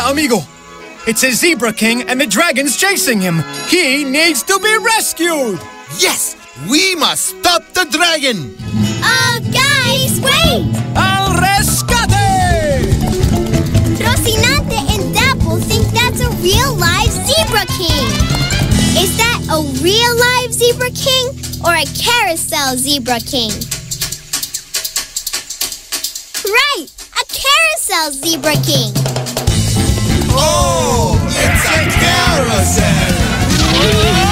amigo. It's a Zebra King and the dragon's chasing him. He needs to be rescued. Yes! We must stop the dragon! Guys, wait! Al rescate! Rocinante and Dapple think that's a real live Zebra King. Is that a real live Zebra King or a carousel Zebra King? Right! A carousel Zebra King! Oh! It's a carousel!